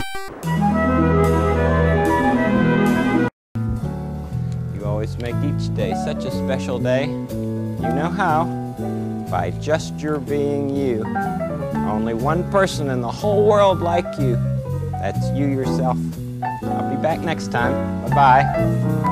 You always make each day such a special day. You know how? By just your being you. Only one person in the whole world like you. That's you yourself. I'll be back next time. Bye-bye.